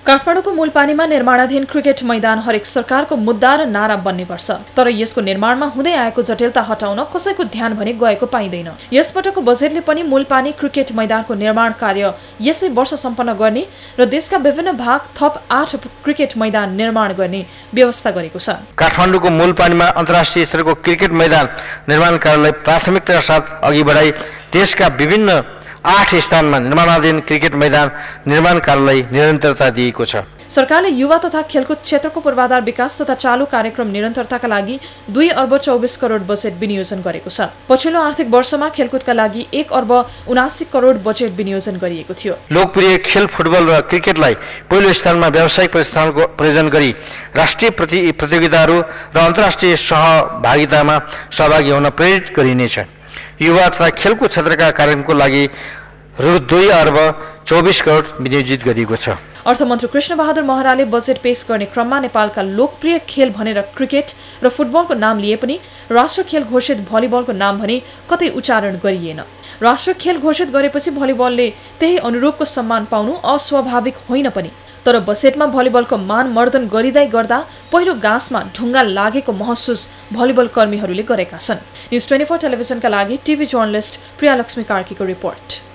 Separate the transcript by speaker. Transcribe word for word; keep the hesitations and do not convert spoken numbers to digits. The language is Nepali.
Speaker 1: काठमाडौँको मूलपानीमा निर्माणाधीन क्रिकेट मैदान हरेक सरकारको मुद्दा र नारा बन्ने गर्छ, तर यसको निर्माणमा हुँदै आएको जटिलता हटाउन कसैको ध्यान भने गएको पाइँदैन। यसपटकको बजेटले पनि मूलपानी क्रिकेट मैदानको निर्माण कार्य यसै वर्ष सम्पन्न गर्ने र देशका विभिन्न भाग थप आठ क्रिकेट मैदान निर्माण गर्ने व्यवस्था गरेको छ।
Speaker 2: काठमाडौँको मूलपानीमा अन्तर्राष्ट्रिय स्तरको क्रिकेट मैदान निर्माण कार्यलाई प्राथमिकताका साथ अघि बढाई देशका विभिन्न आठ स्थानमा निर्माणाधीन क्रिकेट मैदान निर्माण कार्यलाई निरन्तरता दिएको छ।
Speaker 1: सरकारले युवा तथा खेलकुद क्षेत्रको पूर्वाधार विकास तथा चालू कार्यक्रम निरन्तरताका लागि दुई अर्ब चौबिस करोड बजेट विनियोजन गरेको छ। पछिल्लो आर्थिक वर्षमा खेलकुदका लागि एक अर्ब उनासी करोड बजेट विनियोजन गरिएको थियो।
Speaker 2: लोकप्रिय खेल फुटबल र क्रिकेटलाई पहिलो स्थानमा व्यावसायिक प्रतिष्ठानको प्रयोजन गरी राष्ट्रिय प्रतियोगिताहरू र अन्तर्राष्ट्रिय सहभागितामा सहभागी हुन प्रेरित गरिनेछ। युवा तथा खेलकुद क्षेत्रका कार्यक्रमको लागि रु दुई अर्ब चौबिस करोड विनियोजित गरिएको छ।
Speaker 1: अर्थमन्त्री कृष्णबहादुर महराले बजेट पेश गर्ने क्रममा नेपालका लोकप्रिय खेल भनेर क्रिकेट र फुटबलको नाम लिए पनि राष्ट्र खेल घोषित भलिबलको नाम भने कतै उच्चारण गरिएन। राष्ट्र खेल घोषित गरेपछि भलिबलले त्यही अनुरूपको सम्मान पाउनु अस्वाभाविक होइन पनि, तर बजेटमा भलिबलको मान मर्दन गरिँदै गर्दा पहिलो गाँसमा ढुङ्गा लागेको महसुस भलिबल कर्मीहरूले गरेका छन्। न्युज ट्वेन्टी फोर टेलिभिजनका लागि टिभी जर्नलिस्ट प्रियालक्ष्मी कार्कीको रिपोर्ट।